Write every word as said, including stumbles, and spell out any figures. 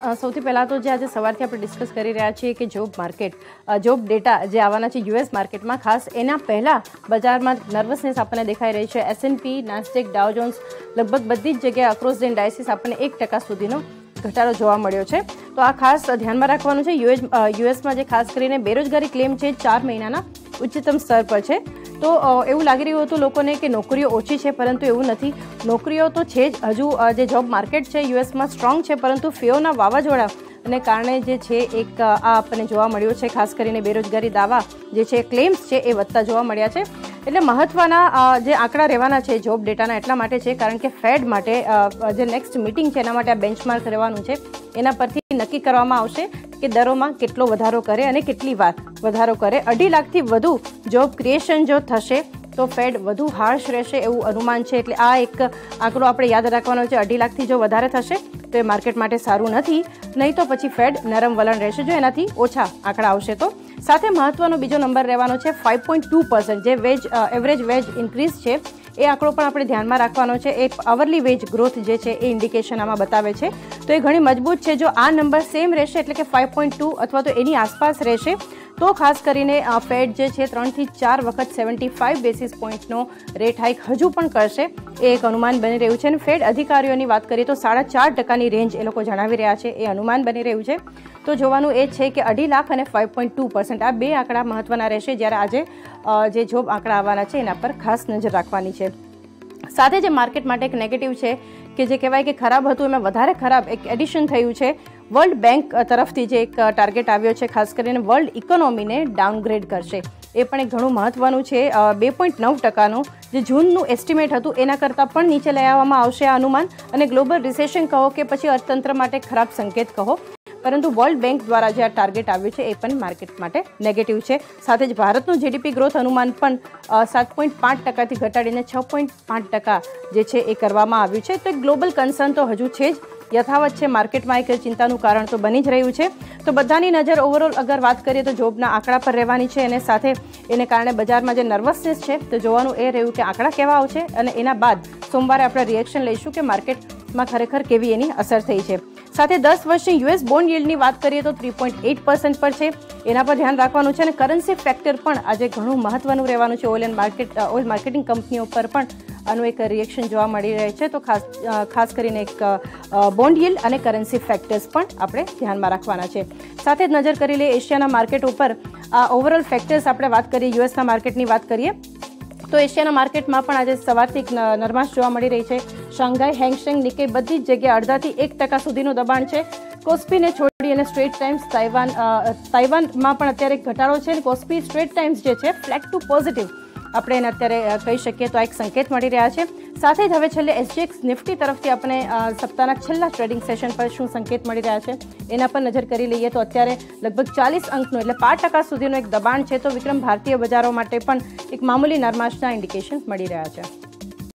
સૌથી પહેલાં તો જે આજે સવારથી આપણે ડિસ્કસ કરી રહ્યા છીએ કે જોબ માર્કેટ જોબ ડેટા જે આવવાના છે યુએસ માર્કેટમાં, ખાસ એના પહેલાં બજારમાં નર્વસનેસ આપણને દેખાઈ રહી છે. એસએનપી, નાસ્ડેક, ડાઉ જોન્સ લગભગ બધી જ જગ્યાએ અક્રોસ ધ ઇન્ડાઇસીસ આપણને એક ટકા સુધીનો ઘટાડો જોવા મળ્યો છે. તો આ ખાસ ધ્યાનમાં રાખવાનું છે. યુએસ યુએસમાં જે ખાસ કરીને બેરોજગારી ક્લેમ છે ચાર મહિનાના ઉચ્ચતમ સ્તર પર છે. તો એવું લાગી રહ્યું હતું લોકોને કે નોકરીઓ ઓછી છે, પરંતુ એવું નથી. નોકરીઓ તો છે જ. હજુ જે જોબ માર્કેટ છે યુએસમાં સ્ટ્રોંગ છે, પરંતુ ફિયોના વાવાઝોડા અને કારણે જે છે એક આ આપણને જોવા મળ્યું છે. ખાસ કરીને બેરોજગારી દાવા જે છે ક્લેમ્સ છે એ વધતા જોવા મળ્યા છે. એટલે મહત્ત્વના જે આંકડા રહેવાના છે જોબ ડેટાના એટલા માટે છે કારણ કે ફેડ માટે જે નેક્સ્ટ મિટિંગ છે એના માટે આ બેન્ચમાર્ક રહેવાનું છે. એના પરથી નક્કી કરવામાં આવશે કે દરોમાં કેટલો વધારો કરે અને કેટલી વાર વધારો કરે. અઢી લાખથી વધુ જોબ ક્રિએશન જો થશે તો ફેડ વધુ હાર્શ રહેશે એવું અનુમાન છે. એટલે આ એક આંકડો આપણે યાદ રાખવાનો છે. અઢી લાખથી જો વધારે થશે તો એ માર્કેટ માટે સારું નથી, નહીં તો પછી ફેડ નરમ વલણ રહેશે જો એનાથી ઓછા આંકડા આવશે તો. સાથે મહત્વનો બીજો નંબર રહેવાનો છે ફાઇવ પોઈન્ટ ટુ પર્સન્ટ જે વેજ એવરેજ વેજ ઇન્ક્રીઝ છે એ આંકડો પણ આપણે ધ્યાનમાં રાખવાનો છે. એ અવરલી વેજ ગ્રોથ જે છે એ ઇન્ડિકેશન આમાં બતાવે છે. તો એ ઘણી મજબૂત છે. જો આ નંબર સેમ રહેશે એટલે કે ફાઇવ પોઈન્ટ ટુ અથવા તો એની આસપાસ રહેશે તો ખાસ કરીને ફેડ જે છે ત્રણથી ચાર વખત સેવન્ટી ફાઇવ બેસિસ પોઈન્ટનો રેટ હાઇક હજુ પણ કરશે એ એક અનુમાન બની રહ્યું છે. અને ફેડ અધિકારીઓની વાત કરીએ તો સાડા ચાર ટકાની રેન્જ એ લોકો જણાવી રહ્યા છે એ અનુમાન બની રહ્યું છે. તો જોવાનું એ છે કે અઢી લાખ અને ફાઇવ પોઈન્ટ ટુ પર્સન્ટ આ બે આંકડા મહત્વના રહેશે જ્યારે આજે જે જોબ આંકડા આવવાના છે એના પર ખાસ નજર રાખવાની છે. સાથે જે માર્કેટ માટે એક નેગેટિવ છે કે જે કહેવાય કે ખરાબ હતું એમાં વધારે ખરાબ એક એડિશન થયું છે. વર્લ્ડ બેંક તરફથી જે એક ટાર્ગેટ આવ્યો છે ખાસ કરીને વર્લ્ડ ઇકોનોમીને ડાઉનગ્રેડ કરશે એ પણ એક ઘણું મહત્વનું છે. બે પોઈન્ટ નવ ટકાનું જે જૂનનું એસ્ટિમેટ હતું એના કરતાં પણ નીચે લઈ આવવામાં આવશે આ અનુમાન. અને ગ્લોબલ રિસેશન કહો કે પછી અર્થતંત્ર માટે ખરાબ સંકેત કહો, પરંતુ વર્લ્ડ બેંક દ્વારા જે આ ટાર્ગેટ આવ્યું છે એ પણ માર્કેટ માટે નેગેટિવ છે. સાથે જ ભારતનું જીડીપી ગ્રોથ અનુમાન પણ સાત પોઈન્ટ પાંચ ટકાથી ઘટાડીને છ પોઈન્ટ પાંચ ટકા જે છે એ કરવામાં આવ્યું છે. તો એક ગ્લોબલ કન્સર્ન તો હજુ છે જ, યથાવત છે. માર્કેટમાં એક ચિંતાનું કારણ તો બની જ રહ્યું છે. તો બધાની નજર ઓવરઓલ અગર વાત કરીએ તો જોબના આંકડા પર રહેવાની છે. અને સાથે એને કારણે બજારમાં જે નર્વસનેસ છે તો જોવાનું એ રહ્યું કે આંકડા કેવા આવશે અને એના બાદ સોમવારે આપણે રિએક્શન લઈશું કે માર્કેટમાં ખરેખર કેવી એની અસર થઈ છે. સાથે દસ વર્ષની યુએસ બોન્ડ યીલ્ડની વાત કરીએ તો થ્રી પોઈન્ટ એઇટ પર્સન્ટ પર છે. એના પર ધ્યાન રાખવાનું છે. અને કરન્સી ફેક્ટર પણ આજે ઘણું મહત્વનું રહેવાનું છે. Oil and market oil marketing કંપનીઓ પર પણ આનું એક રિએક્શન જોવા મળી રહે છે. તો ખાસ ખાસ કરીને એક બોન્ડ યીલ્ડ અને કરન્સી ફેક્ટર્સ પણ આપણે ધ્યાનમાં રાખવાના છે. સાથે જ નજર કરી લઈએ એશિયાના માર્કેટ ઉપર. આ ઓવરઓલ ફેક્ટર્સ આપણે વાત કરીએ યુએસના માર્કેટની વાત કરીએ તો એશિયાના માર્કેટમાં પણ આજે સવારથી નરમાશ જોવા મળી રહી છે. શાંઘાઈ, હેંગસેંગ, નિક્કેઈ બધી જ જગ્યાએ અડધાથી એક ટકા સુધીનું દબાણ છે. કોસ્પીને છોડી અને સ્ટ્રેટ ટાઈમ્સ તાઇવાન તાઇવાનમાં પણ અત્યારે ઘટાડો છે. અને કોસ્પી સ્ટ્રેટ ટાઈમ્સ જે છે ફ્લેટ ટુ પોઝિટિવ આપણે એને અત્યારે કહી શકીએ તો આ એક સંકેત મળી રહ્યા છે. સાથે જ હવે છેલ્લે એસજીએક્સ નિફ્ટી તરફથી આપણે સપ્તાહના છેલ્લા ટ્રેડિંગ સેશન પર શું સંકેત મળી રહ્યા છે એના પર નજર કરી લઈએ તો અત્યારે લગભગ ચાલીસ અંકનું એટલે પાંચ ટકા સુધીનું એક દબાણ છે. તો વિક્રમ ભારતીય બજારો માટે પણ એક મામૂલી નરમાશના ઇન્ડિકેશન મળી રહ્યા છે.